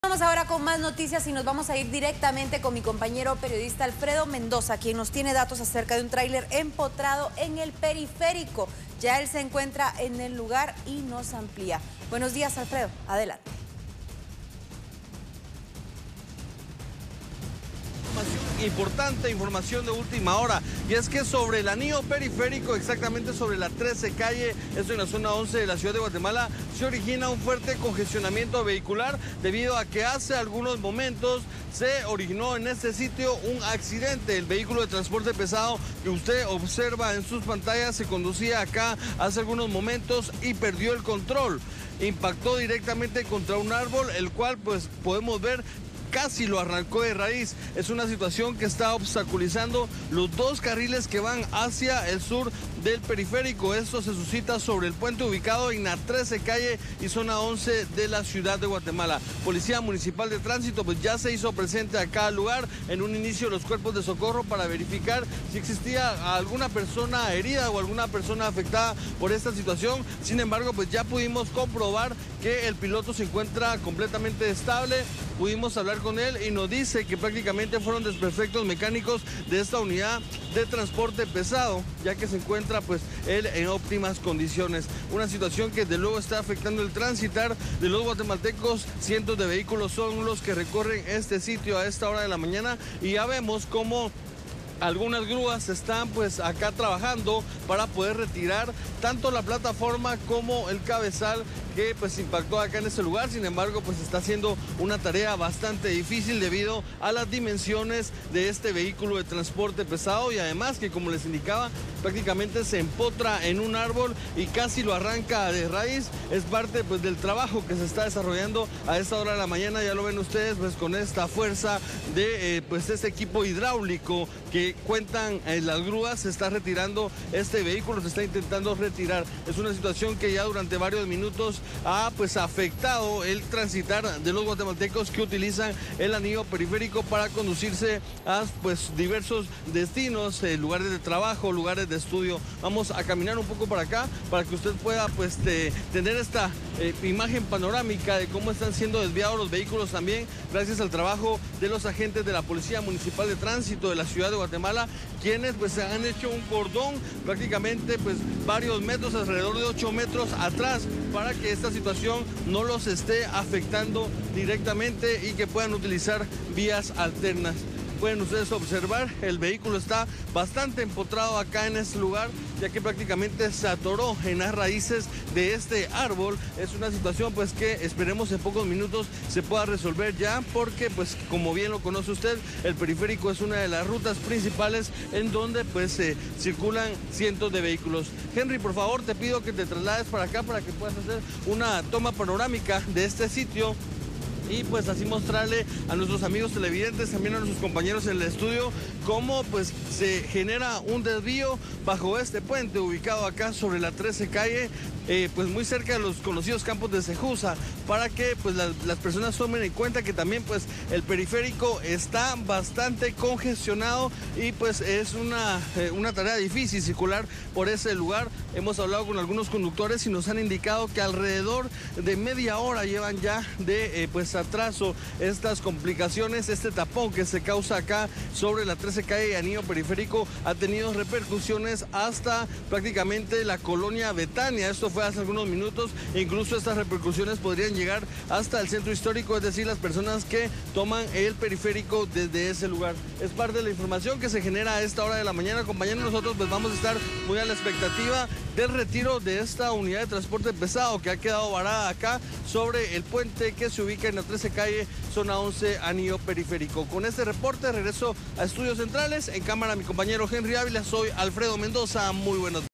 Vamos ahora con más noticias y nos vamos a ir directamente con mi compañero periodista Alfredo Mendoza, quien nos tiene datos acerca de un tráiler empotrado en el periférico. Ya él se encuentra en el lugar y nos amplía. Buenos días, Alfredo. Adelante. Importante información de última hora, y es que sobre el anillo periférico, exactamente sobre la 13 calle, esto en la zona 11 de la ciudad de Guatemala, se origina un fuerte congestionamiento vehicular debido a que hace algunos momentos se originó en este sitio un accidente. El vehículo de transporte pesado que usted observa en sus pantallas se conducía acá hace algunos momentos y perdió el control. Impactó directamente contra un árbol, el cual pues podemos ver casi lo arrancó de raíz. Es una situación que está obstaculizando los dos carriles que van hacia el sur del periférico. Esto se suscita sobre el puente ubicado en la 13 calle y zona 11 de la ciudad de Guatemala. Policía Municipal de Tránsito pues ya se hizo presente a cada lugar. En un inicio los cuerpos de socorro para verificar si existía alguna persona herida o alguna persona afectada por esta situación. Sin embargo, pues ya pudimos comprobar que el piloto se encuentra completamente estable. Pudimos hablar con él y nos dice que prácticamente fueron desperfectos mecánicos de esta unidad de transporte pesado, ya que se encuentra pues él en óptimas condiciones. Una situación que de luego está afectando el transitar de los guatemaltecos. Cientos de vehículos son los que recorren este sitio a esta hora de la mañana y ya vemos cómo algunas grúas están pues acá trabajando para poder retirar tanto la plataforma como el cabezal que pues impactó acá en este lugar. Sin embargo, pues está haciendo una tarea bastante difícil debido a las dimensiones de este vehículo de transporte pesado y además que, como les indicaba, prácticamente se empotra en un árbol y casi lo arranca de raíz. Es parte pues del trabajo que se está desarrollando a esta hora de la mañana. Ya lo ven ustedes pues con esta fuerza de pues este equipo hidráulico que cuentan las grúas. Se está retirando este vehículo, se está intentando retirar. Es una situación que ya durante varios minutos ha pues afectado el transitar de los guatemaltecos que utilizan el anillo periférico para conducirse a pues diversos destinos, lugares de trabajo, lugares de estudio. Vamos a caminar un poco para acá para que usted pueda pues tener esta imagen panorámica de cómo están siendo desviados los vehículos también gracias al trabajo de los agentes de la Policía Municipal de Tránsito de la ciudad de Guatemala, quienes pues han hecho un cordón prácticamente pues varios metros, alrededor de 8 metros atrás, para que esta situación no los esté afectando directamente y que puedan utilizar vías alternas. Pueden ustedes observar, el vehículo está bastante empotrado acá en este lugar, ya que prácticamente se atoró en las raíces de este árbol. Es una situación pues que esperemos en pocos minutos se pueda resolver ya, porque pues como bien lo conoce usted, el periférico es una de las rutas principales en donde pues circulan cientos de vehículos. Henry, por favor, te pido que te traslades para acá para que puedas hacer una toma panorámica de este sitio y pues así mostrarle a nuestros amigos televidentes, también a nuestros compañeros en el estudio, cómo pues se genera un desvío bajo este puente ubicado acá sobre la 13 calle, pues muy cerca de los conocidos campos de Cejusa, para que pues las personas tomen en cuenta que también pues el periférico está bastante congestionado y pues es una tarea difícil circular por ese lugar. Hemos hablado con algunos conductores y nos han indicado que alrededor de media hora llevan ya de pues atraso estas complicaciones. Este tapón que se causa acá sobre la 13 calle y anillo periférico ha tenido repercusiones hasta prácticamente la colonia Betania. Esto fue hace algunos minutos. Incluso estas repercusiones podrían llegar hasta el centro histórico, es decir, las personas que toman el periférico desde ese lugar. Es parte de la información que se genera a esta hora de la mañana. Compañeros, nosotros pues vamos a estar muy a la expectativa del retiro de esta unidad de transporte pesado que ha quedado varada acá sobre el puente que se ubica en la 13 calle, zona 11, anillo periférico. Con este reporte regreso a Estudios Centrales. En cámara mi compañero Henry Ávila, soy Alfredo Mendoza. Muy buenos días.